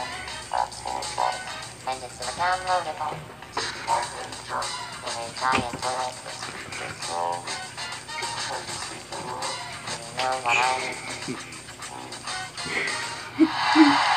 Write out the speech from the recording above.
Credits are downloadable. When I toilet. You know what I mean?